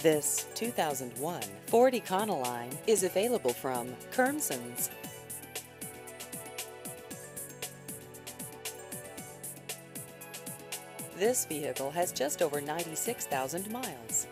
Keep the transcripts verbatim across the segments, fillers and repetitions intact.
This two thousand one Ford Econoline is available from Kermsons. This vehicle has just over ninety-six thousand miles.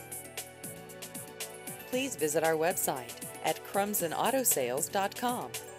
Please visit our website at Krumson Auto Sales dot com.